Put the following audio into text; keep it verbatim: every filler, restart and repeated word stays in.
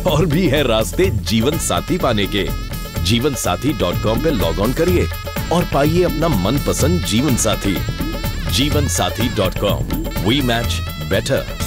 और भी है रास्ते जीवन साथी पाने के। जीवन साथी डॉट कॉम पे लॉग ऑन करिए और पाइए अपना मनपसंद जीवन साथी। Jeevansathi dot com, we match better.